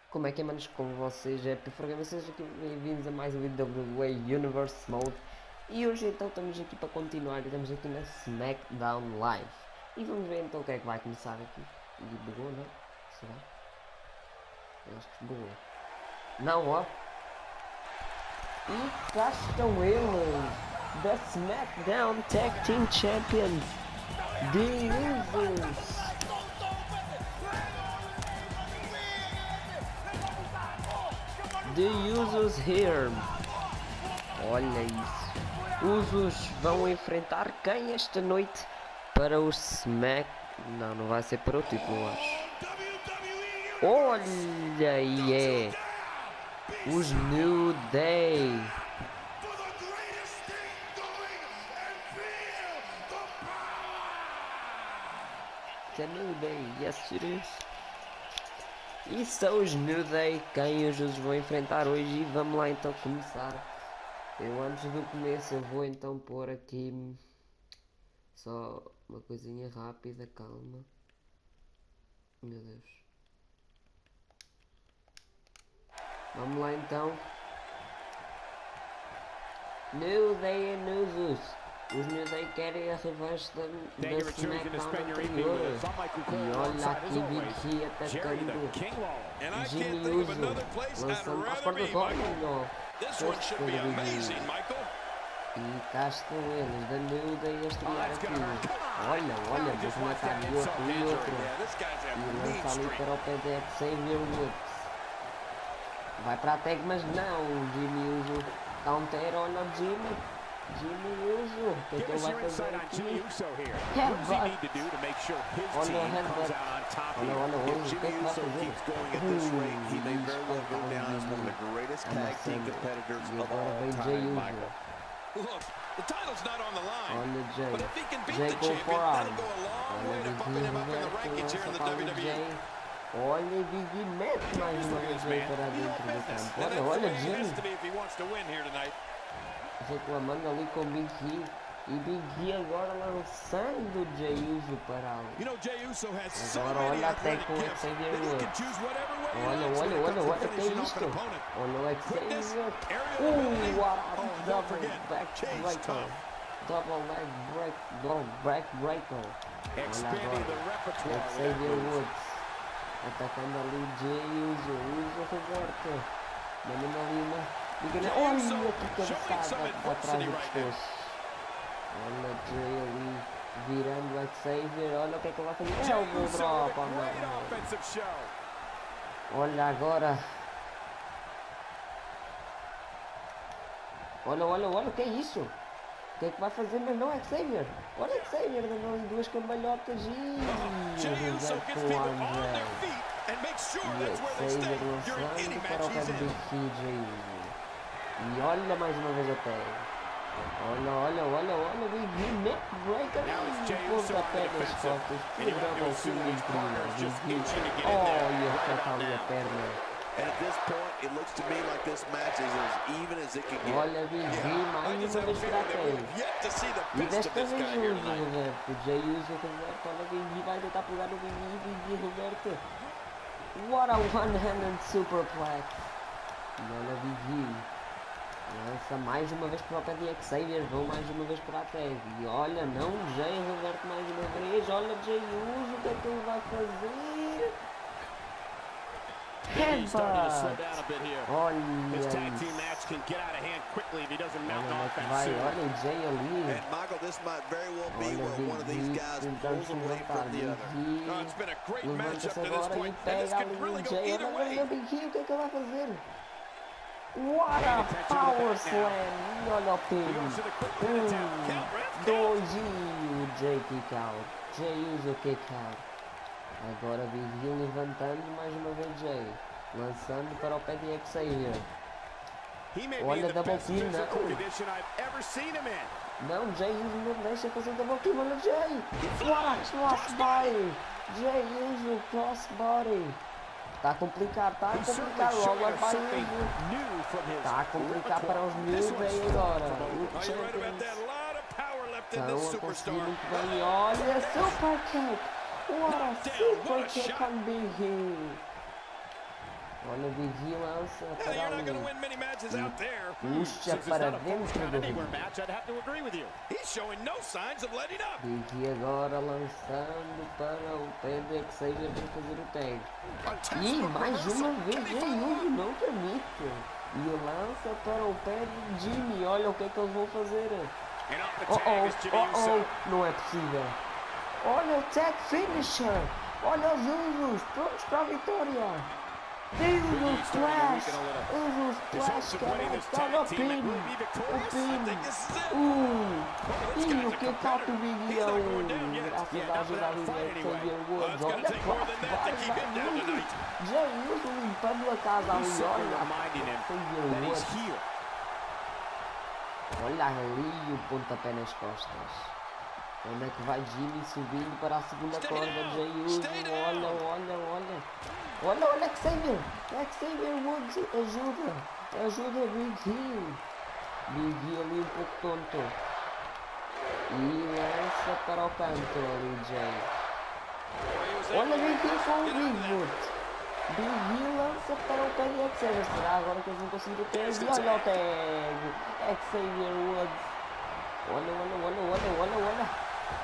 Como é que é, manos, com vocês? É Pifragame, sejam aqui bem-vindos a mais um vídeo da WWE Universe Mode. E hoje então estamos aqui para continuar, estamos aqui na SmackDown Live. E vamos ver então o que é que vai começar aqui. E bugou, não? Será? Eu acho que bugou. Não, ó. E cá estão eles, da SmackDown Tag Team Champions, The Usos. The Usos here. Olha isso. Usos vão enfrentar quem esta noite para o Smack... Não vai ser para o título, eu acho. Olha aí, é os New Day. The New Day, yes it is. E são os New Day quem os vão enfrentar hoje e vamos lá então começar. Eu antes do começo eu vou então pôr aqui só uma coisinha rápida, calma. Meu Deus. Vamos lá então. New Day e Usos. Os New Day querem a revanche da SmackDown anterior. E olha aqui Big E atacando Jimmy Uso, lançando para as portas. E cá estão eles, da New Day a estrear aqui. Olha, vou matar o outro e outro. E lança ali para o pé de Xavier Woods. Vai para a tag, mas não, Jimmy Uso counter, olha o Jimmy Uso, o que é que ele vai fazer aqui? Headbutt! Olha o headbutt! Olha, o que é que vai fazer? E agora vem Jey Uso. Olha Jey com o forearm. Olha Big E, Jey. Olha Big E, mete mais uma vez Jey para dentro do campo. Olha Jimmy reclamando ali com Big E. E Big E agora lançando Jey Uso para ali. Agora olha até com o Xavier Woods. Olha, que é isto? Olha o Xavier. Double backbreaker. Double leg breaker. Olha agora. Xavier Woods. Atacando ali Jey Uso. Uso Roberto. Mandando ali uma... Olha que cabeçada atrás do pescoço. Olha Jey ali virando o Xavier. Olha o que é que ele vai fazer. Elbow drop. Olha agora. Olha, o que é isso? O que é que vai fazer? Mas não é Xavier. Olha Xavier dando ali duas cambalhotas e... Roberto André. E Xavier lançando para o pé de Big E, Jey Uso. E olha mais uma vez até. Olha, Big E, neckbreaker e pontapé das costas. Que double team incrível. Big E, olha, acerta ali a perna. Olha, Big E, mais uma vez para até. E desta vez Uso, Roberto. Jey Uso, Roberto. Olha, Big E vai tentar pegar o Big E, Roberto. What a one-handed superplex. E olha, Big E. Lança mais uma vez para o pé de Xavier, vão mais uma vez para a tag. E olha, não, Jey Roberto mais uma vez. Olha Jey Uso, o que é que ele vai fazer? Headbutt! Olha isso. Olha o Jey ali. Olha Big E tentando se levantar. Big E levanta-se agora e pega ali o Jey. Olha Big E, o que é que ele vai fazer? What a power slam! E olha o pin. 2 e o Jey kick out. Jey Uso kick out. Agora Big E levantando mais uma vez Jey. Lançando para o pé de Xavier. Olha double team, não, Jey Uso não deixa fazer double team. Olha Jey. What a crossbody. Jey Uso crossbody. Está a complicar, logo vai para Uso. Está a complicar para os New Day agora. O Champions estão a conseguir muito bem. Olha, super kick. What a super kick on Big E. Olha o Big E lança para ali. Puxa para dentro do ringue. Big E agora lançando para o pé de Xavier para fazer o tag. E mais uma vez Jey Uso não permite. E lança para o pé de Jimmy. Olha o que é que eles vão fazer. Não é possível. Olha o tag finisher. Olha os Usos prontos para a vitória. Uso Splash, caralho, olha o pin, e o que tá do Big E, graças à ajuda ali de Xavier Woods, olha, vai, Jey Uso limpando a casa ali, olha, Xavier Woods, olha ali o pontapé nas costas. Onde é que vai Jimmy subindo para a segunda corda? Jey Uso, olha Xavier Woods ajuda Big E. Big E ali um pouco tonto. E lança para o canto ali Jey. Olha Big E com o Bigfoot. Big E lança para o pé de Xavier. Será agora que eles vão conseguir o tag? E olha o tag. Xavier Woods. Olha.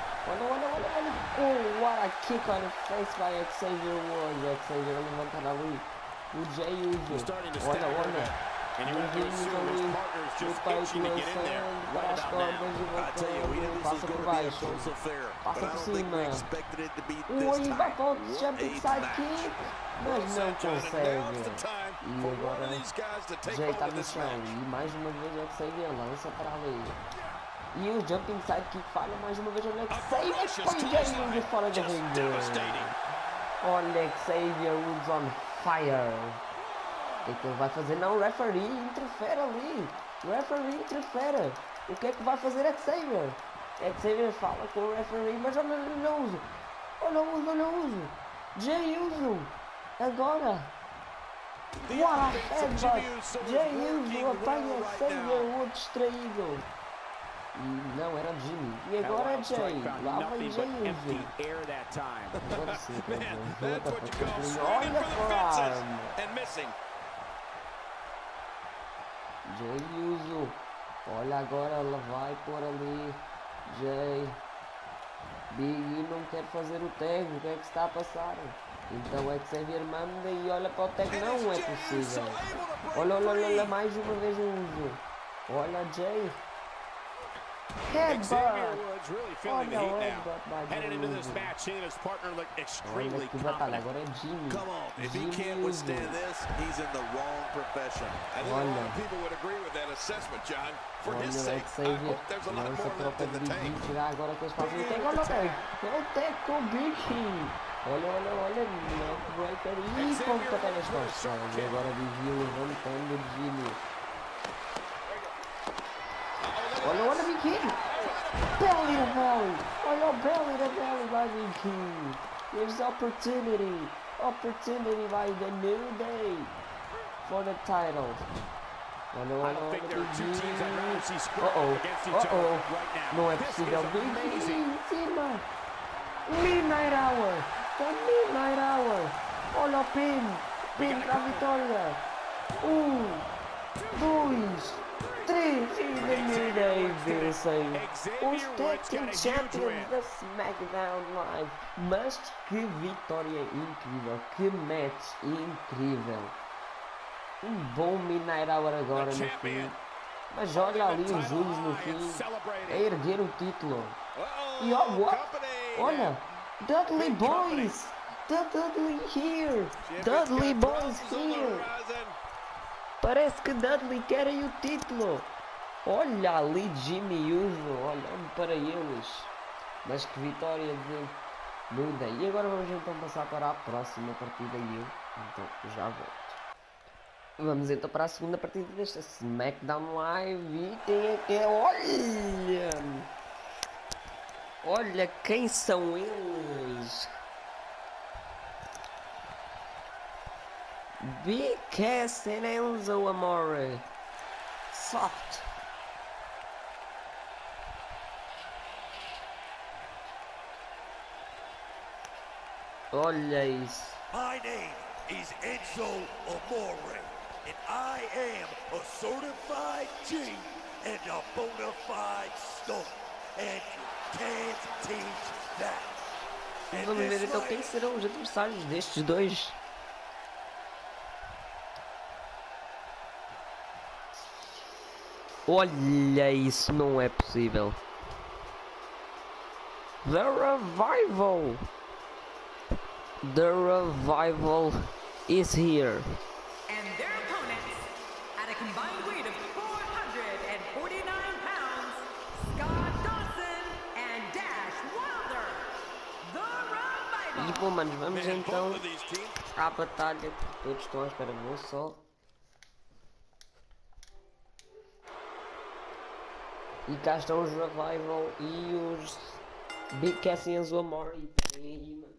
Oh, what a kick on the face by Xavier Woods. Xavier levantando ali. O Jey Uso. Olha. Bem-vindos ali. O peito lançando para as cordas e voltando. Passa por baixo. Passa por cima. E vai para o jumping sidekick. Mas não consegue. E agora Jey está no chão. E mais uma vez Xavier lança para ali. E o jumping sidekick falha mais uma vez. Olha Xavier põe Jey Uso fora do ringue. Olha Xavier Woods on fire. O que é que ele vai fazer? Não, o referee interfere ali. O referee interfere. O que é que vai fazer Xavier? Xavier fala com o referee, mas olha o Uso. Jey Uso. Agora. What a headbutt. Jey Uso apanha Xavier Woods distraído. E não, era Jimmy. E agora é Jey. Lá vai Jey Uso. Agora sim, olha forearm. Jey Uso. Olha agora, ela vai por ali. Jey. Big E não quer fazer o tag. O que é que está a passar? Então é que Xavier manda e olha para o tag. Não é possível. Olha mais uma vez o Uso. Olha Jey. Headbutt! Olha o headbutt by Jey Uso. Olha que batalha, agora é Jimmy. Jimmy Uso. Olha o Xavier lança para o pé de Big E. Tirar agora que eles fazem o tag. Olha o tag! É o tag com o Big E. Olha, neckbreaker e pontapé nas costas. E agora Big E levantando Jimmy. Olha Big E. Belly to belly. Olha o belly to belly by Big E. There's opportunity by the New Day for the title. Olha Big E. Não é possível. Big E em cima. Midnight Hour. The Midnight Hour. Olha o pin para a vitória. 2, 3 e the New Day vencem os Tag Team Champions da SmackDown Live. Mas que vitória incrível, que match incrível. Um bom Midnight Hour agora no fim. Mas olha ali os Usos no fim a erguer o título. E olha, Dudley Boys! Dudley Boys here! Parece que Dudley querem o título. Olha ali Jimmy Uso, olhando para eles. Mas que vitória de New Day. E agora vamos então passar para a próxima partida e eu então já volto. Vamos então para a segunda partida desta SmackDown Live. E quem é que é? Olha quem são eles. Big Cass and Enzo Amore. Soft. Olha isso. My name is Enzo Amore, and I am a certified G and a bona fide star, and you can't teach that. Vamos ver então quem serão os adversários destes dois. Olha, isso não é possível. The Revival! The Revival is here. And their opponents, at a combined weight of 449 pounds, Scott Dawson and Dash Wilder. The Revival! E bom, manos, vamos então à batalha que todos estão à espera. Vou só. E cá estão os Revival e os Big Cass e Enzo Amore. E manos.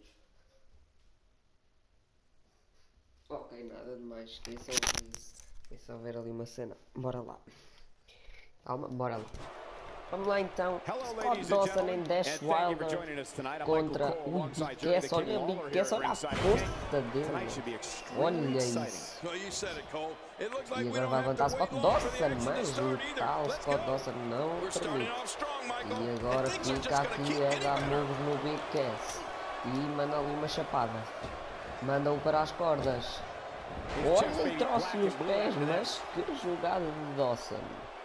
Ok, nada de mais. Esqueçam isso. É só ver ali uma cena. Bora lá. Calma, bora lá. Vamos lá então. Scott Dawson em Dash Wilder contra o Big Cass. Olha o Big Cass, olha a força dele. Olha isso. E agora vai levantar Scott Dawson, mas o tal Scott Dawson não permite. E agora fica aqui a dar moves no Big Cass. E manda ali uma chapada. Manda-o para as cordas. Olha e trouxe os pés, mas que jogada de Dawson.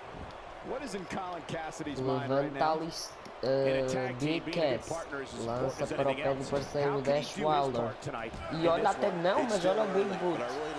Levanta ali Big Cass, lança para o pé do parceiro Dash Wilder. E olha até não, mas olha o Big Boot.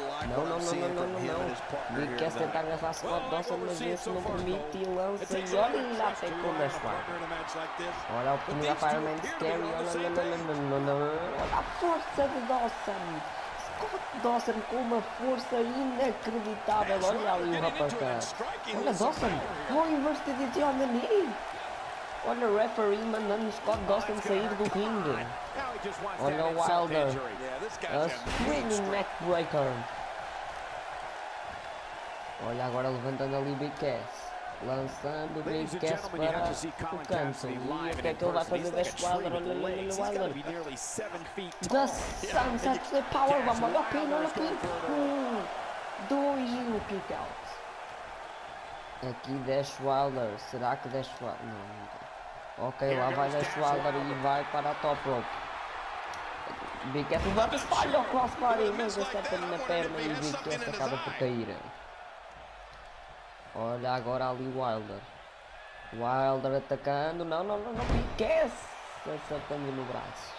Não. Big Cass tenta agarrar Scott Dawson, mas esse não permite e lança e olha até com o Dash Wilder. Olha a oportunidade para Iron Man Scary, olha a força de Dawson. Scott Dawson com uma força inacreditável. Olha ali o rapaz. Olha Dawson. Oh, inverse DDT on the knee. Olha o referee mandando Scott Dawson sair do ringue. Olha o Wilder. A spinning neckbreaker. Olha agora levantando ali o Big Cass. Lançando o Big Cass para o canto. E o que é que ele vai fazer deste Wilder? Olha o Wilder. The Sunset the Powerbomb. Olha o pin, olha o pin. 2 e o kick out. Aqui Dash Wilder. Será que Dash Wilder? Não. Ok, lá vai Dash Wilder e vai para a top rope. Big Cass levanta-se, falha o crossbody, mas acerta-lhe na perna e o Big Cass acaba por cair. Olha agora ali Wilder. Wilder atacando. Não. Big Cass acertando no braço.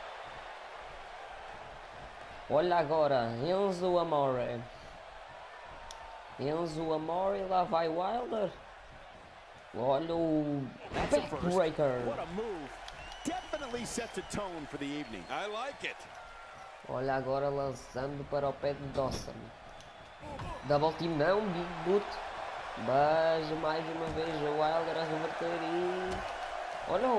Olha agora Enzo Amore. Lá vai Wilder. Olha o backbreaker. Olha agora lançando para o pé de Dawson. Double team não, Big Boot. Mas mais uma vez o Wilder a reverter e... Olha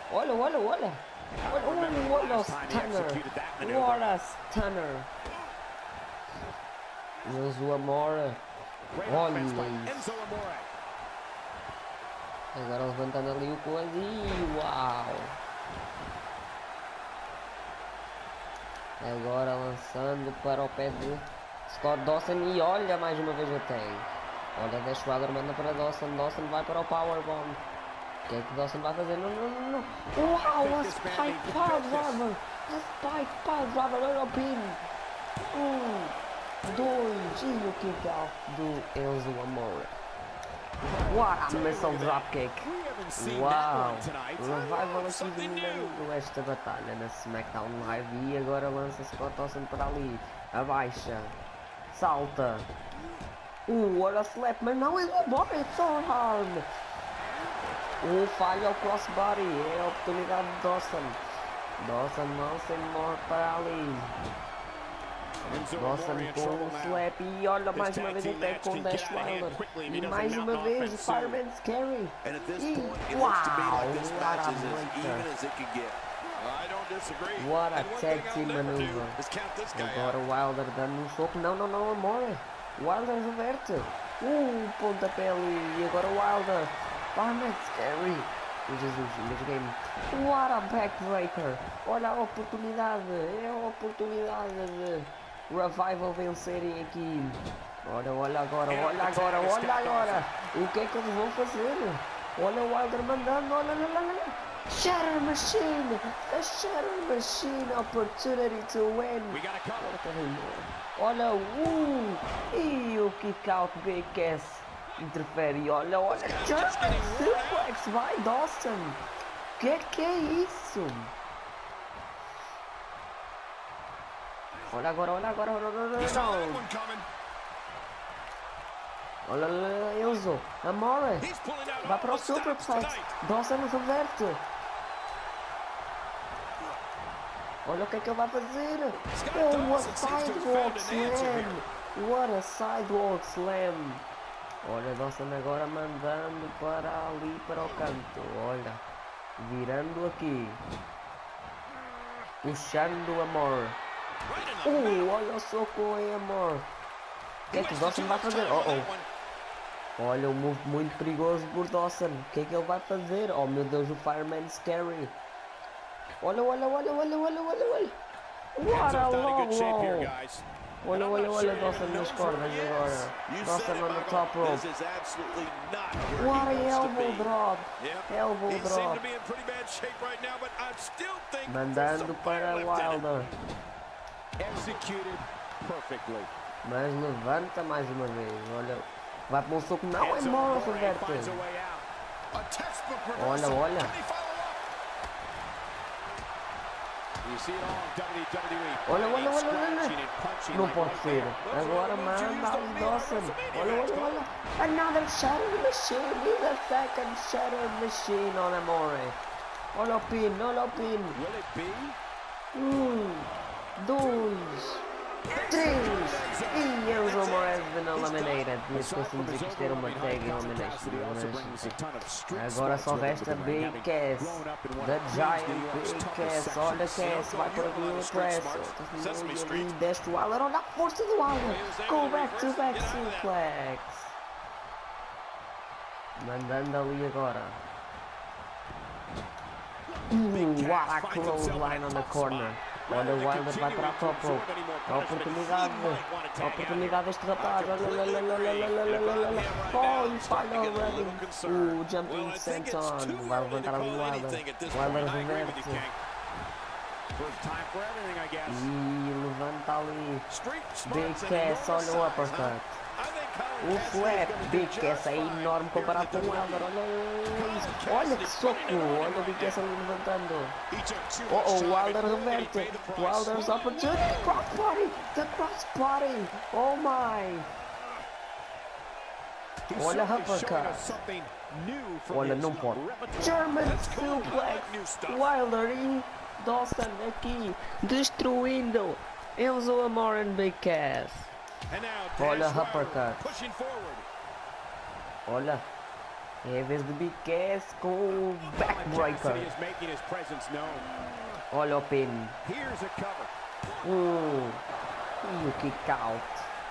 o Stunner. What a Stunner. Enzo Amore. Olha isso. Agora levantando ali o coisa e uau. Agora lançando para o pé de Scott Dawson e olha mais uma vez o tag. Olha, Dash Wilder manda para Dawson. Dawson vai para o Powerbomb. O que é que Dawson vai fazer? Não. Uau, a Spike Piledriver. Olha o pin. 2 e o kick out do Enzo Amore. What a missile dropkick. Uau. Revival aqui dominando esta batalha na SmackDown Live. E agora lança Scott Dawson para ali. Abaixa. Salta. Olha o slap, mas não é o body, so hard. Falha o crossbody, é a oportunidade de Dawson. Dawson lança para ali. Dawson com o slap e olha mais uma vez o tag com o Dash Wilder. E mais uma vez o Fireman Scary. E uau, what a tag team maneuver. Agora o Wilder dando um soco. Não, Amore. Wilder reverte. Pontapé ali. E agora o Wilder. Fireman Scary. Jesus, mas game. What a backbreaker. Olha a oportunidade. É a oportunidade de Revival vencerem aqui. Olha agora. O que é que eles vão fazer? Olha o Wilder mandando, olha. Shatter Machine! A Shatter Machine opportunity to win! Olha, e o kick out Big Cass interfere, olha, German Suplex, vai Dawson! Que é isso? Olha agora, olha, Enzo, Amore, vai para o Superplex, Dawson reverte. Olha o que é que ele vai fazer. Oh, what a sidewalk slam. What a sidewalk slam. Olha, Dawson agora mandando para ali, para o canto. Olha, virando aqui. Puxando o Amor. Olha o soco em Amor. O que é que o Dawson vai fazer? Olha, um move muito perigoso por Dawson. O que é que ele vai fazer? Oh meu Deus, o Fireman Scary. Olha. What a low roll. Olha, Dawson nas cordas agora. Dawson on the top rope. What a elbow drop. Mandando para Wilder. Mas levanta mais uma vez. Olha, vai para um soco. Não, é Morris reverte. Olha. Olha. Não pode ser. Agora manda o Dawson. Olha. Another Shatter Machine. Is a second Shatter Machine on Amore. Olha o pin. 2, 3 e Enzo Amore been eliminated. Tinha esquecido de dizer que isto era uma tag elimination. Agora só resta Big Cass, The Giant Big Cass. Olha Cass, vai para o press. E deste o Wilder, olha a força do Wilder. Go back to back suplex. Mandando ali agora. What a clothesline on the corner. Olha, o Wilder vai para a top rope. A oportunidade deste rapaz. Olha. E falha already. O jumping senton. Vai levantar ali o Wilder. Reverte. E levanta ali. Big Cass, olha o uppercut. O flap, Big Cass é enorme comparado com o Wilder. Olha que soco. Olha o Big Cass ali levantando. O Wilder reverte. Wilder's opportunity. The crossbody. Oh my. Olha uppercut. Olha, não pode. German suplex. Wilder e Dawson aqui destruindo Enzo Amore e Big Cass. Olha uppercut. Olha, é a vez de Big Cass com o backbreaker. Olha o pin. E o kick out.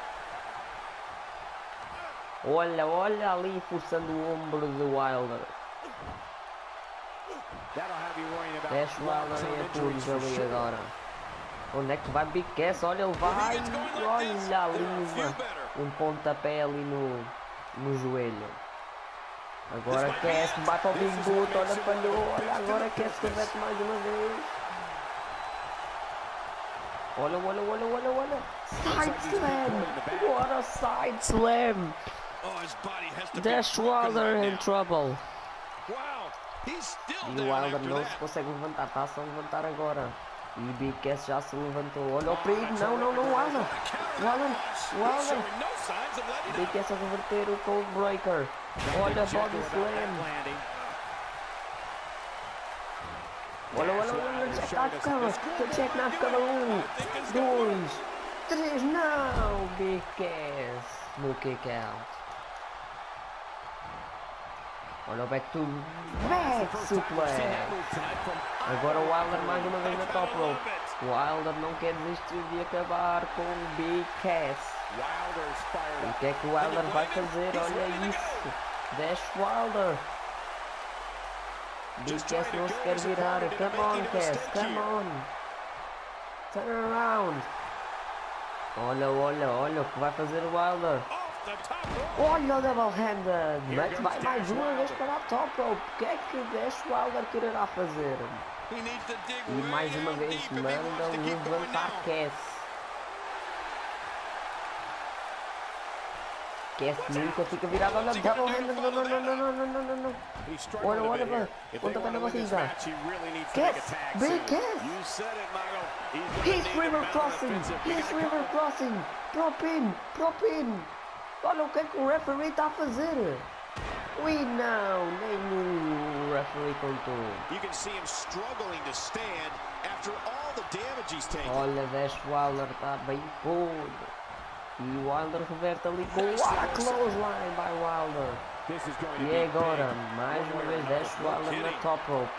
Olha ali forçando o ombro de Wilder. Deixa o Wilder em apuros ali agora. Onde é que vai Big Cass? Olha, ele vai. Olha ali um pontapé ali no joelho. Agora Cass bate ao Big Boot. Olha, falhou. Olha, agora Cass reverte mais uma vez. Olha. Side slam. What a side slam. Dash Wilder in trouble. E o Wilder não se consegue levantar. Está-se a levantar agora. E Big Cass já se levantou. Olha o perigo. Não, Wilder. Big Cass a reverter o Cold Breaker. Olha, body slam. Olha, Jack na cama. 1, 2, 3, não. Big Cass no kick out. Olha o back suplex. Agora o Wilder mais uma vez na top rope. O Wilder não quer desistir de acabar com o Big Cass. O que é que o Wilder vai fazer? Olha isso. Dash Wilder. Big Cass não se quer virar. Come on, Cass. Come on. Turn around. Olha o que vai fazer o Wilder. Olha o double handed. Mas vai mais uma vez para a top rope. O que é que Dash Wilder quererá fazer? E mais uma vez manda levantar Cass. Cass nunca fica virado. Olha, double handed. Não. Olha, pontapé na barriga. Cass, big Cass. He's river crossing. Pro pin. Olha o que é que o referee está a fazer. Ui, não, nem o referee contou. Olha, Dash Wilder está bem podre. E o Wilder reverte ali com a clothesline by Wilder. E agora, mais uma vez, Dash Wilder na top rope.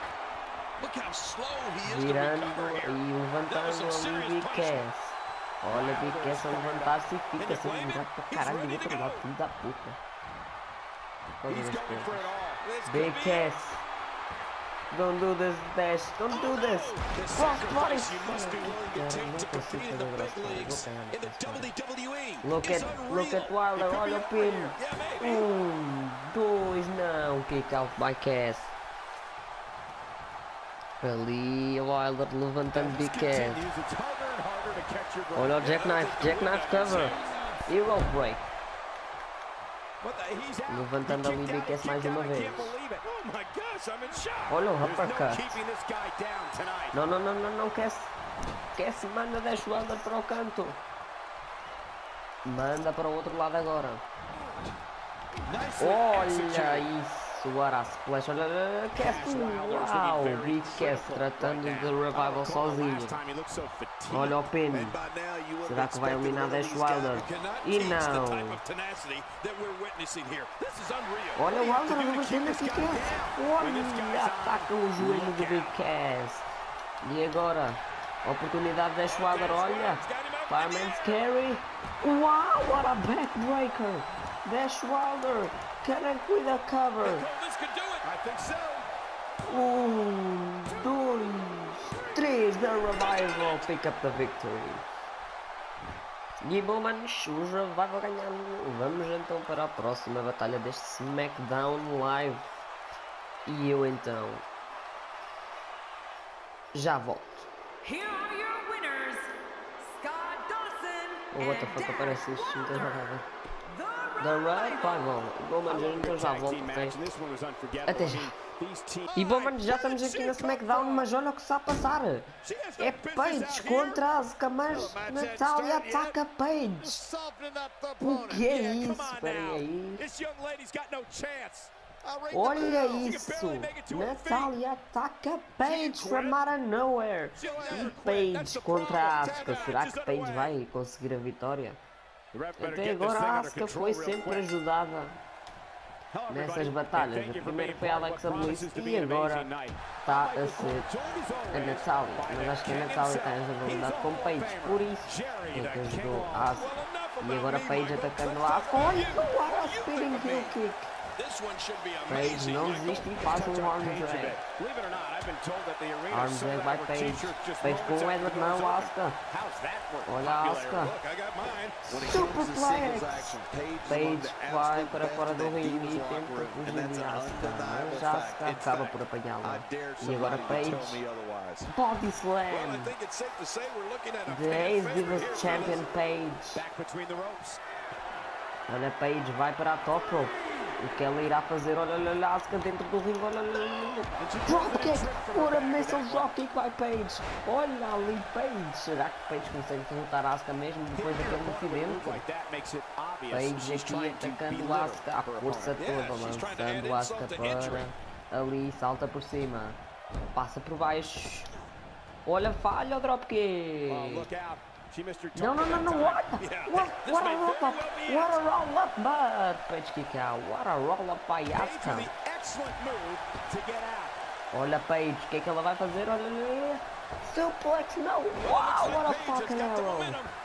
Virando e levantando ali Big Cass. Olha, Big Cass a levantar-se e fica sem virar para caralho do outro lado, filho da puta. Big Cass. Don't do this, Dash. Don't do this. Crossbody. Look at Wilder. Olha o pin. 2, não. Kick out by Cass. Ali o Wilder levantando Big Cass. Olha o Jackknife cover. Hero break. Levantando ali Big Cass mais uma vez. Olha o uppercut. Não, Cass manda Dash Wilder para o canto. Manda para o outro lado agora. Olha isso, what a splash. Olha, Cass, uau, Big Cass tratando de revival sozinho. Olha o pin. Será que vai eliminar Dash Wilder? E não. Olha o Wilder revertendo aqui, Cass. Olha, ataca o joelho do Big Cass. E agora, oportunidade de Dash Wilder, olha. Fireman's carry. Uau, what a backbreaker. Dash Wilder, connect with a cover. 1, 2, 3, the revival pick up the victory. E bom, manos, o revival ganhando. Vamos então para a próxima batalha deste SmackDown Live. E eu então já volto. Here are your winners, Scott Dawson. What the fuck, aparece isso, não tem nada a ver. The Revival. Bom, manos, então já volto, ok? Até já. E bom, manos, já estamos aqui na SmackDown, mas olha o que está a passar. É Paige contra Asuka, mas Natália ataca Paige. O que é isso? Espera aí. Olha isso. Natália ataca Paige from out of nowhere. E Paige contra Asuka. Será que Paige vai conseguir a vitória? Até agora a Asuka foi sempre ajudada nessas batalhas. A primeira foi a Alexa Bliss e agora está a ser a Natália. Mas acho que a Natália está em rivalidade com Paige, por isso é que ajudou a Asuka. E agora Paige atacando a Asuka. Olha o spinning heel kick. Paige não desiste e faz um arm drag. Arm drag by Paige. Paige com o Edward, não, Asuka. Olha a Asuka. Superplex. Paige vai para fora do ringue e tenta fugir de Asuka, mas Asuka acaba por apanhá-la. E agora Paige. Body Slam. The Ace Divas Champion Paige. Olha, Paige vai para a top rope. O que ela irá fazer? Olha, Asuka dentro do ringue. Olha. Dropkick. What a missile dropkick by Paige. Olha ali, Paige. Será que Paige consegue derrotar a Asuka mesmo depois daquele incidente? Paige aqui atacando a Asuka. A força toda, lançando a Asuka para ali. Salta por cima. Passa por baixo. Olha, falha o dropkick. No, what a roll-up, but Paige kick out, what a roll-up by Asuka. Olha Paige, o que é que ela vai fazer? Olha, suplex, no, wow, what a Falcon Arrow.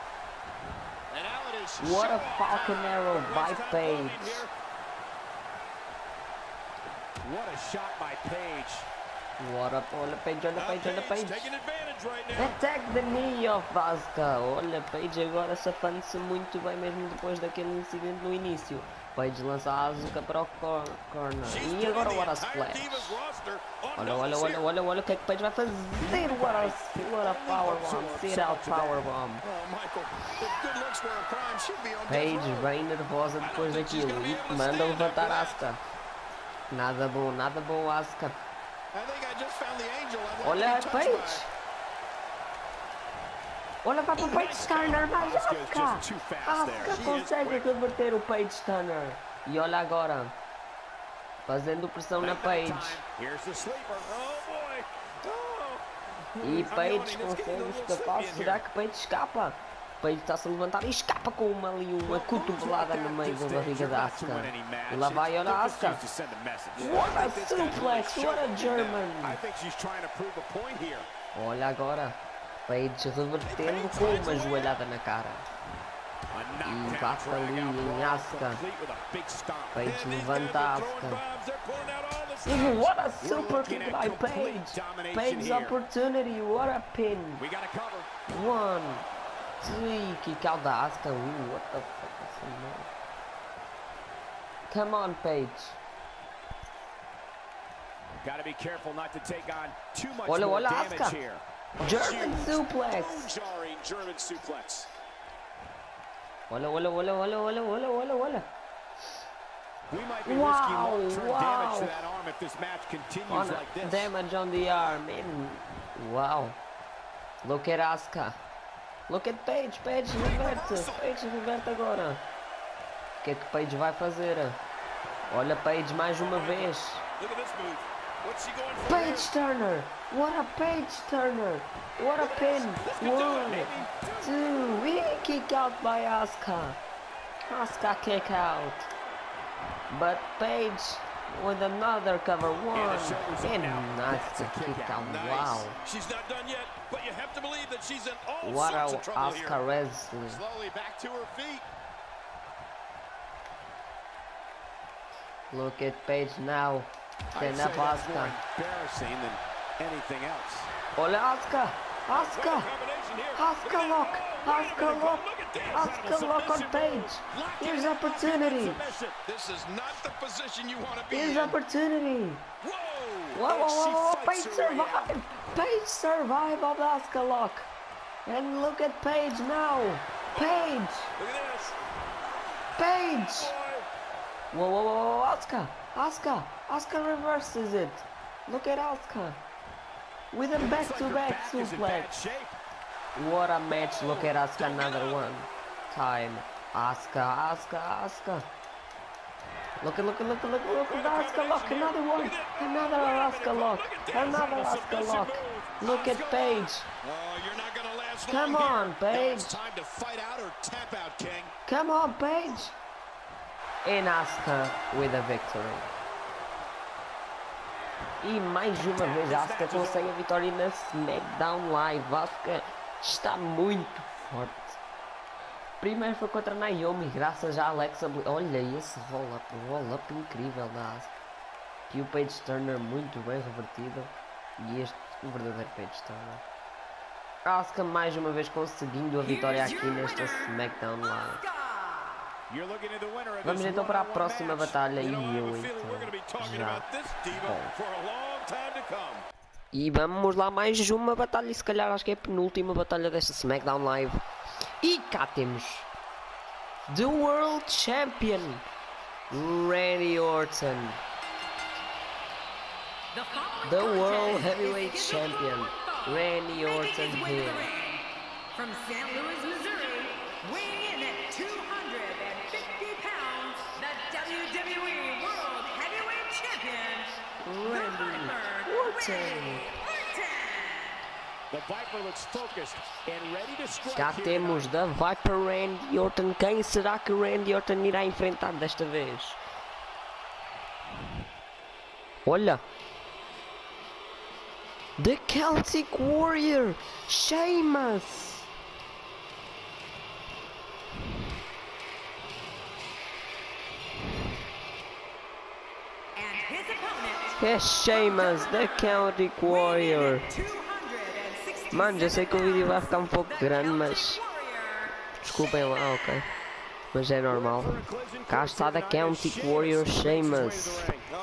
What a Falcon Arrow by Paige. What a shot by Paige. Olha Paige, olha Paige, olha Paige. Attack the knee of Asuka. Olha Paige agora safando-se muito bem mesmo depois daquele incidente no início. Paige lança a Asuka para o corner. E agora o Splash. Olha o que é que Paige vai fazer. What a powerbomb. Sit out powerbomb. Paige bem nervosa depois daquilo e manda levantar Asuka. Nada bom Asuka. Olha a Paige. Olha para o Paige Turner, mas Asuka consegue reverter o Paige Turner. E olha agora, fazendo pressão na Paige. E Paige consegue escapar. Será que Paige escapa? Paige está-se a levantar e escapa com uma cotovelada no meio da barriga da Asuka. E lá vai, olha a Asuka. What a suplex, what a German. Olha agora, Paige revertendo com uma joelhada na cara. E bate ali em Asuka. Paige levanta a Asuka. What a super kick by Paige. Paige's opportunity, what a pin. 1, 3, kick out da Asuka. What the fuck is that? Come on, Paige. Gotta be careful not to take on too much more Olha damage Asuka. here. German suplex. German suplex. Olha. We might be risking long-term damage to that arm if this match continues like this. Damage on the arm. Wow. Look at Asuka. Look at Paige. Paige reverte agora. O que é que Paige vai fazer? Olha Paige mais uma vez. Paige Turner. What a Paige Turner. What a pin. 1, 2. Kick out by Asuka. Asuka kick out. But Paige with another cover. 1. And Asuka kick out. Wow. She's not done yet, but you have to believe that she's in all What a sorts of trouble Asuka here. wrestling. Slowly back to her feet. Look at Paige now. Stand up Asuka. Embarrassing than anything else. Olha Asuka. Asuka lock. Asuka lock on Paige. Here's opportunity. This is not the position you want to be Here's in. opportunity. Whoa! Paige survived. Paige survived of the Asuka lock. And look at Paige now. Paige. Look at this. Paige. Whoa, Asuka reverses it. Look at Asuka. With a back-to-back suplex. What a match. Look at Asuka, another one. Time. Asuka. Look at the Asuka lock. Another one. Another Asuka lock. Look at Paige. Oh, you're not gonna last Come long on, here. Paige. Now it's time to fight out or tap out, King. Come on, Paige. And Asuka with a victory. E mais uma vez Asuka consegue a vitória na SmackDown Live. Asuka está muito forte. Primeiro foi contra Naomi, graças a Alexa Bliss. Olha esse roll-up incrível da Asuka. E o Paige Turner muito bem revertido. E este, o verdadeiro Paige Turner. Asuka mais uma vez conseguindo a vitória aqui nesta SmackDown Live. Vamos então para a próxima batalha e eu então já volto. E vamos lá mais uma batalha, e se calhar acho que é a penúltima batalha desta SmackDown Live. E cá temos The World Champion Randy Orton, The World Heavyweight Champion Randy Orton here. From St. Louis, Missouri, weighing in at 250 pounds, the WWE World Heavyweight Champion, Randy Orton. The Viper looks focused and ready to strike. Cá temos da Viper Randy Orton. Quem será que Randy Orton irá enfrentar desta vez? Olha! The Celtic Warrior! Sheamus! And his opponent, É Sheamus, The Celtic Warrior. Mano, já sei que o vídeo vai ficar um pouco grande, mas desculpem lá, ok? Mas é normal. Cá está The Celtic Warrior Sheamus.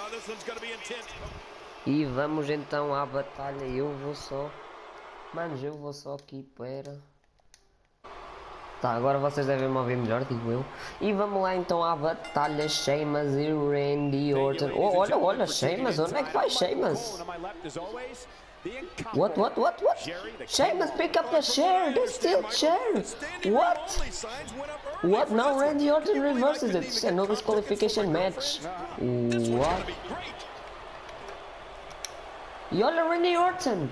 E vamos então à batalha. Eu vou só... Manos, eu vou só aqui para... Tá, agora vocês devem me ouvir melhor, digo eu. E vamos lá então à batalha Sheamus e Randy Orton. Oh, olha, Sheamus, onde é que vai Sheamus? What? Sheamus, pick up the chair, the steel chair. What? Now Randy Orton reverses it. It's a no disqualification match. What? E olha Randy Orton.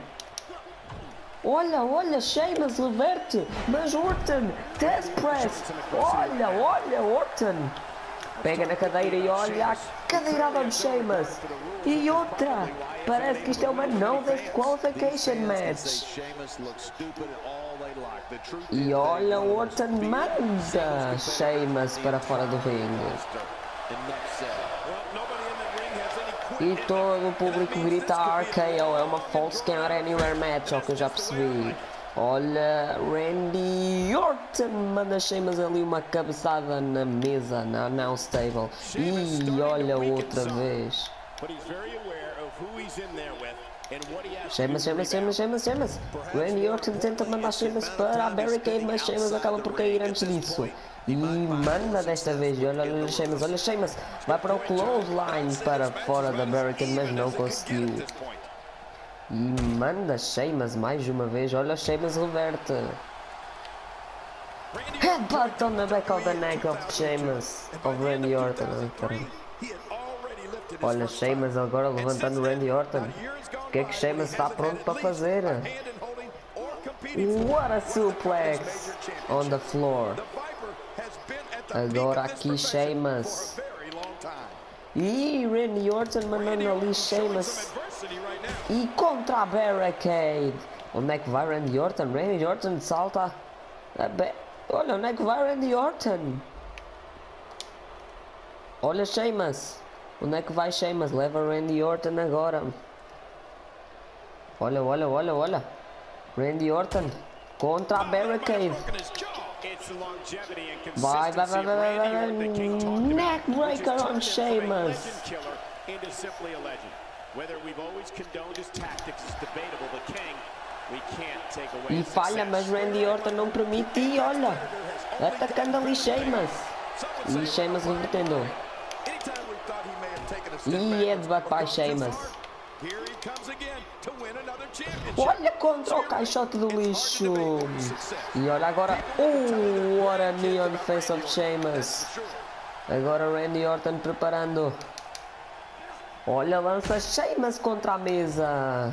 Olha, Sheamus, reverte. Mas Orton, test press. Olha, Orton. Pega na cadeira e olha a cadeirada de Sheamus. E outra. Parece que isto é uma no disqualification match. E olha, Orton manda Sheamus para fora do ringue. E todo o público grita RKO, é uma False Count Anywhere match, é o que eu já percebi. Olha, Randy Orton manda Sheamus ali uma cabeçada na mesa, na announce table. E olha outra vez. Sheamus. Randy Orton tenta mandar Sheamus para a barricade, mas Sheamus acaba por cair antes disso. E manda desta vez, olha Sheamus, vai para o clothesline para fora da barricade, mas não conseguiu. E manda Sheamus mais uma vez, olha Sheamus reverte. Headbutt on the back of the neck of Sheamus, of Randy Orton. Olha Sheamus agora levantando Randy Orton. O que é que Sheamus está pronto para fazer? What a suplex on the floor. Agora aqui Sheamus. E Randy Orton mandando ali Sheamus. E contra a barricade. Onde é que vai Randy Orton? Randy Orton salta. Olha onde é que vai Randy Orton. Olha Sheamus. Onde é que vai Sheamus? Leva Randy Orton agora. Olha. Randy Orton contra a barricade. Vai. Neckbreaker on Sheamus. E falha, mas Randy Orton não permite. E olha, atacando ali Sheamus. E Sheamus revertendo. E headbutt by Sheamus. Olha contra o caixote do lixo. E olha agora. What a knee on the face of Sheamus. Agora Randy Orton preparando. Olha, lança Sheamus contra a mesa.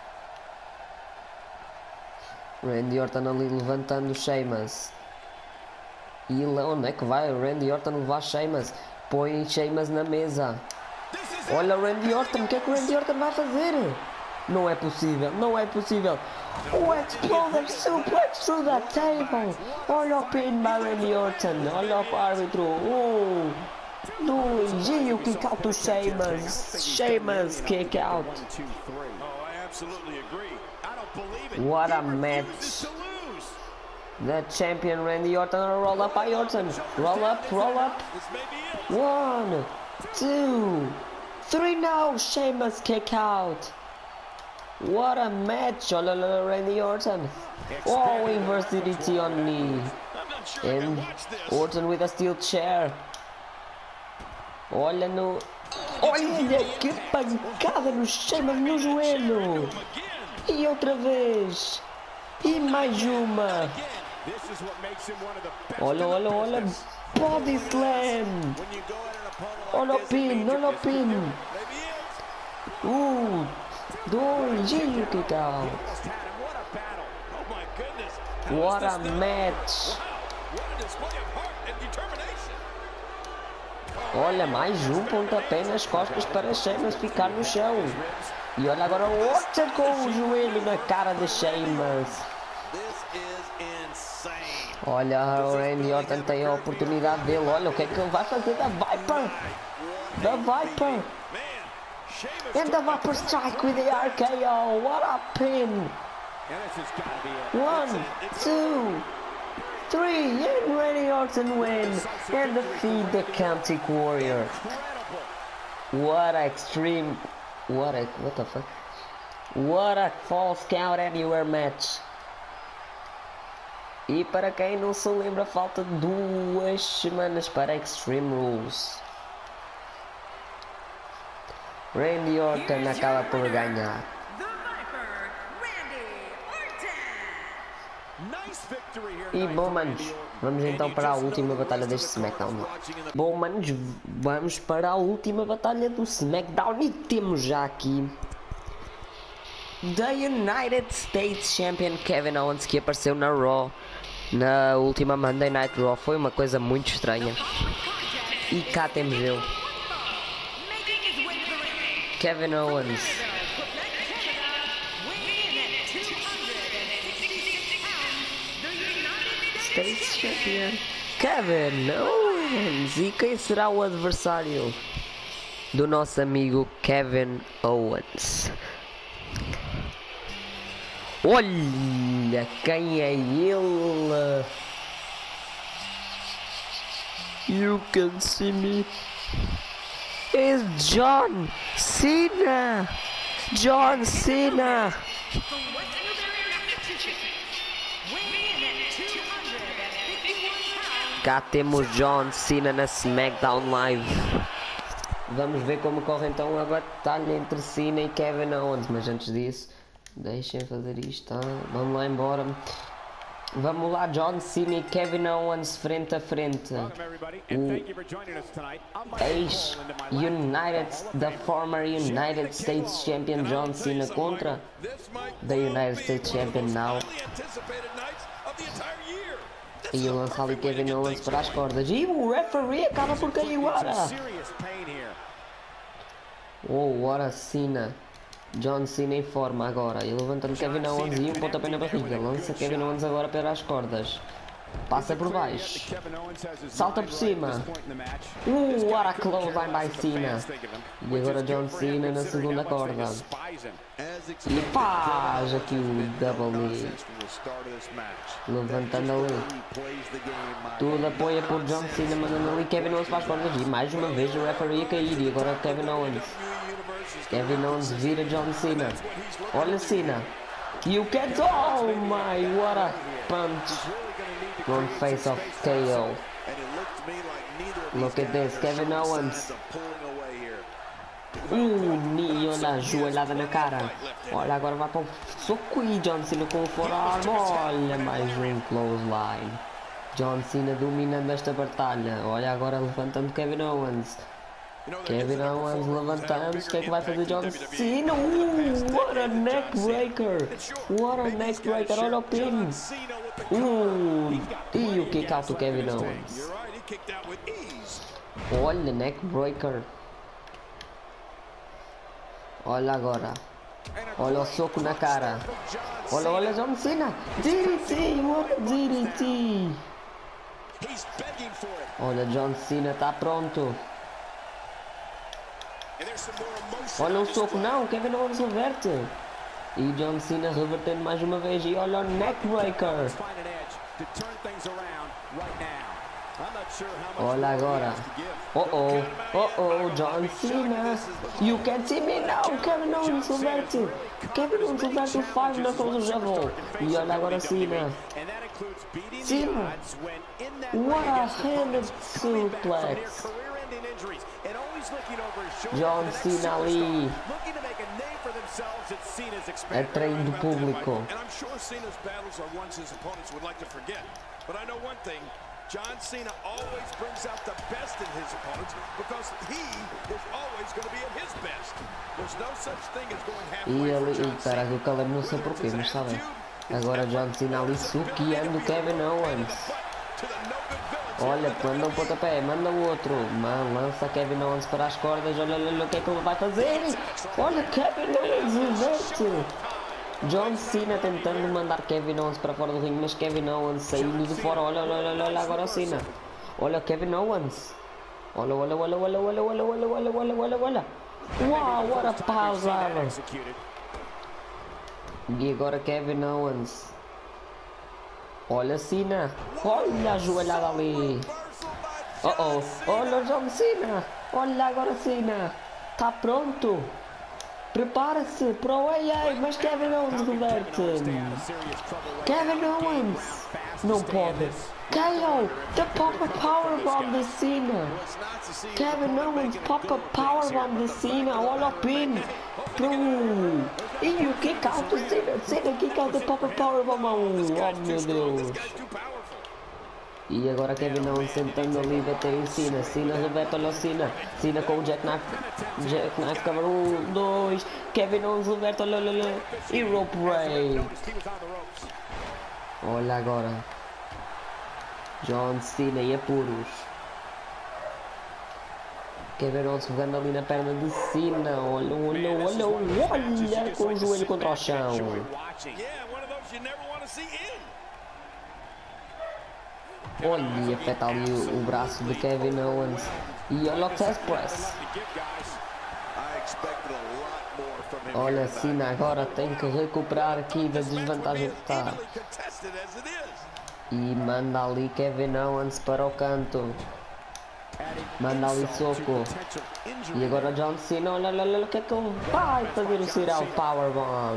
Randy Orton ali levantando Sheamus. E onde é que vai Randy Orton levar Sheamus? Põe Sheamus na mesa. Olha Randy Orton, o que é que o Randy Orton vai fazer? Não é possível. O Exploder suplex through the table. Olha o pin by Randy Orton. Olha o árbitro. E o kick out do Sheamus. Sheamus kick out. What a match. The champion Randy Orton, roll up by Orton. Roll up. 1, 2, 3 now. Sheamus kick out. What a match. Olha Randy Orton. Oh, inverse DDT on knee. And Orton with a steel chair. Olha que pancada no Sheamus no joelho. E outra vez. E mais uma. Olha. Body slam. Olha o pin. 2, e o kick out. What a match. Olha, mais um pontapé nas costas para Sheamus ficar no chão. E olha agora o Orton com o joelho na cara de Sheamus. Olha, o Randy Orton tem a oportunidade dele. Olha o que é que ele vai fazer da Viper. And the upper strike with the RKO. What a pin. 1, 2, 3. And Randy Orton wins and defeat the Celtic Warrior. What extreme. What the fuck? What a false count anywhere match. E para quem não se lembra, falta 2 semanas para Extreme Rules. Randy Orton acaba por ganhar. E bom, manos, vamos então para a última batalha deste SmackDown. Bom, manos, vamos para a última batalha do SmackDown e temos já aqui The United States Champion Kevin Owens, que apareceu na Raw, na última Monday Night Raw. Foi uma coisa muito estranha. E cá temos ele, Kevin Owens, States Champion Kevin Owens. E quem será o adversário do nosso amigo Kevin Owens? Olha quem é ele. You can see me. It's John Cena. John Cena. Cá temos John Cena na SmackDown Live. Vamos ver como corre então a batalha entre Cena e Kevin Owens. Mas antes disso, deixem fazer isto, tá? Vamos lá embora. Vamos lá, John Cena e Kevin Owens frente a frente. O ex-United, the former United States Champion John Cena contra the United States Champion now. E o lança ali Kevin Owens para as cordas. E o referee acaba por cair agora. Oh, what a Cena. John Cena em forma agora. E levantando Kevin Owens e um pontapé na barriga. Lança Kevin Owens agora para as cordas. Passa por baixo. Salta por cima. What a clothesline by Cena. E agora John Cena na segunda corda. E faz aqui o double knee. Levantando ali. Tudo apoia por John Cena, mandando ali Kevin Owens para as cordas. E mais uma vez o referee a cair. E agora Kevin Owens. Kevin Owens vira John Cena. Olha Cena. You can't. Oh my, what a punch. One face of KO. Look at this, Kevin Owens. Olha a joelhada na cara. Olha, agora vai para o soco e John Cena com o forearm. Olha, mais um clothesline. John Cena dominando esta batalha. Olha agora levantando Kevin Owens. Kevin Owens levantando. O que é que vai fazer John Cena? What a neck breaker. What a neck breaker. Olha o pin. E o kick out do Kevin Owens. Olha, neck breaker. Olha agora. Olha o soco na cara. Olha, olha John Cena. DDT, what a DDT. Olha, John Cena está pronto. Olha o soco, não, Kevin Owens reverte. E John Cena revertendo mais uma vez. E olha o neckbreaker. Olha agora. John Cena. You can't see me now. Kevin Owens reverte. Kevin Owens reverte o 5 knuckles do Javel. E olha agora Cena. Cena. What a handed suplex. John Cena ali atraindo o público. John Cena always brings out the best in his opponents because he is always going to be at his best. There's no such thing as going halfway. E ele, para que o Caleb não sei porquê, mas está bem. Agora John Cena ali suqueando Kevin Owens. Olha, manda um pontapé, manda o outro. Lança Kevin Owens para as cordas. Olha, olha o que é que ele vai fazer. Olha, Kevin Owens reverte. John Cena tentando mandar Kevin Owens para fora do ringue, mas Kevin Owens saindo de fora. Olha, olha, olha, olha agora o Cena. Olha Kevin Owens. Olha, olha, olha, olha, olha, olha, olha, olha, olha, olha, olha. Uau, what a pile driver. E agora Kevin Owens. Olha Cena. Olha a joelhada ali. Olha o John Cena. Olha agora Cena. Está pronto. Prepara-se para o AA. Mas Kevin Owens reverte. Kevin Owens. Não pode. KO. The pop-up powerbomb de Cena. Kevin Owens pop-up powerbomb de Cena. Olha o pin. E o kick out do Cena. Cena kick out the pop-up powerbomb. Oh meu Deus. E agora Kevin Owens tentando ali bater em Cena. Cena reverte, olha o Cena. Cena com o Jackknife cover 1, 2. Kevin Owens reverte, olha. E rope break. Olha agora. John Cena e apuros. Kevin Owens pegando ali na perna de Cena. Olha com o joelho contra o chão. Olha, afeta ali o braço de Kevin Owens. E olha o Test Press. Olha, Cena agora tem que recuperar aqui da desvantagem que está. E manda ali Kevin Owens para o canto. Manda ali soco. E agora John Cena, olha o que é que ele vai fazer o Serial Powerbomb.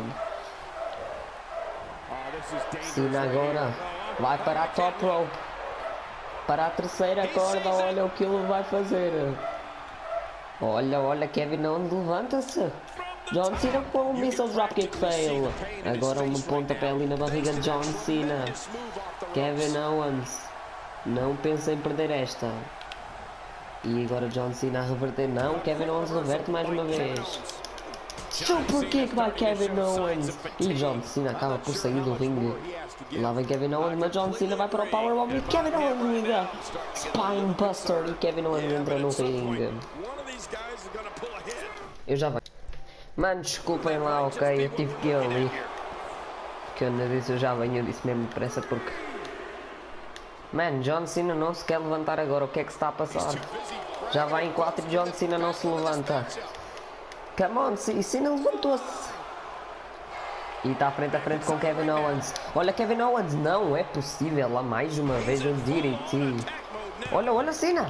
Cena agora vai para a top rope. Para a terceira corda, olha o que ele vai fazer. Olha, Kevin Owens levanta-se. John Cena com o Missile Dropkick fail. Agora um pontapé ali na barriga de John Cena. Kevin Owens não pensa em perder esta. E agora John Cena a reverter. Não, Kevin Owens reverte mais uma vez. Super kick by Kevin Owens. E John Cena acaba por sair do ringue. E lá vem Kevin Owens, mas John Cena vai para o Powerbomb e Kevin Owens liga. Spine Buster e Kevin Owens entra no ringue. Eu já venho. Mano, desculpem lá, ok, eu tive que ir ali. Porque eu não disse, eu já venho, eu disse mesmo depressa porque... Mano, John Cena não se quer levantar agora, o que é que se está a passar? Já vai em 4 e John Cena não se levanta. Come on, Cena levantou-se. E está frente a frente com Kevin Owens. Olha Kevin Owens, não é possível, lá mais uma vez um DDT. Olha Cena.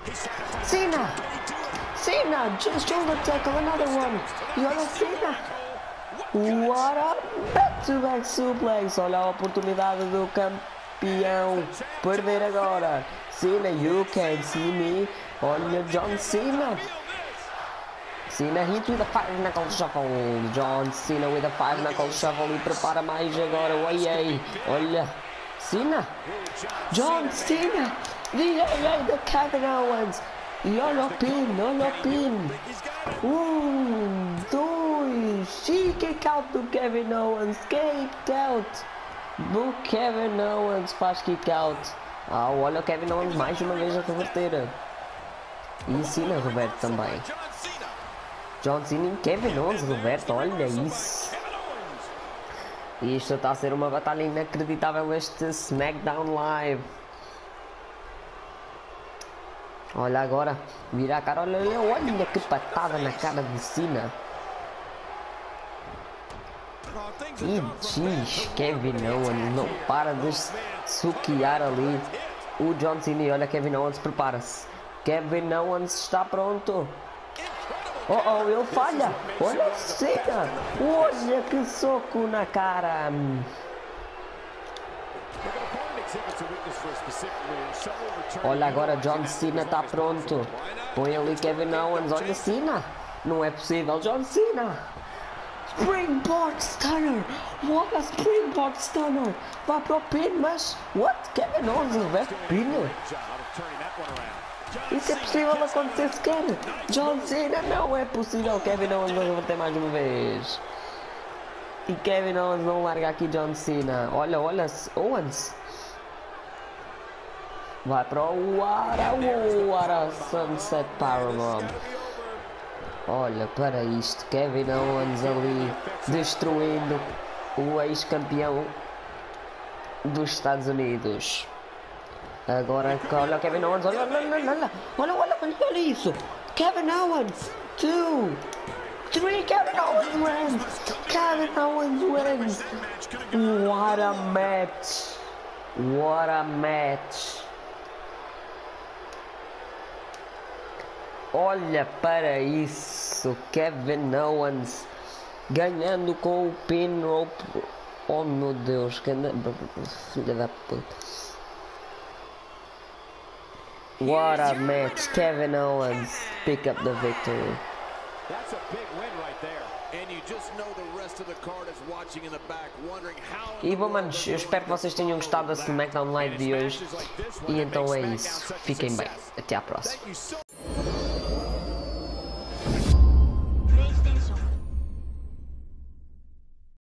Cena, just shoulder tackle, another one. E olha Cena. What a back-to-back suplex. Olha a oportunidade do campeão perder agora. Cena, you can see me. Olha John Cena. Cena hit with a 5-knuckle shuffle. John Cena with a 5-knuckle shuffle e prepara mais agora o AA. Olha, Cena. John Cena. The AA de Kevin Owens. E olha o pin. 1, 2. E kick out do Kevin Owens. Kick out. Do Kevin Owens faz kick out. Olha o Kevin Owens mais uma vez a reverter. E Cena reverte também. John Cena e Kevin Owens reverte, olha isso. Isto está a ser uma batalha inacreditável este SmackDown Live. Olha agora, vira a cara, olha que patada na cara de Cena. E diz, Kevin Owens não para de suquear ali o John Cena. E olha, Kevin Owens prepara-se. Kevin Owens está pronto. Ele falha. Olha Cena. Olha que soco na cara. Olha agora, John Cena está pronto. Põe ali Kevin Owens. Olha Cena. Não é possível, John Cena. Springboard Stunner. What a Springboard Stunner. Vai para o pin, mas... What? Kevin Owens reverte pin? Isso é possível acontecer sequer. John Cena, não é possível. Kevin Owens vai reverter mais uma vez. E Kevin Owens não larga aqui John Cena. Olha Owens. Vai para o Wara Sunset Powerbomb. Olha para isto. Kevin Owens ali destruindo o ex-campeão dos Estados Unidos. Agora olha o Kevin Owens. Olha isso. Kevin Owens. 2, 3, Kevin Owens wins! Kevin Owens wins! What a match! What a match! Olha para isso, Kevin Owens ganhando com o pin rope. Oh meu Deus, que filha da puta. What a match, Kevin Owens pick up the victory. That's a big win right there. And you just know the rest of the card is watching in the back, wondering how. E bom, manos, eu espero que vocês tenham gostado da SmackDown Live de hoje. E então é isso. Fiquem bem. Até à próxima.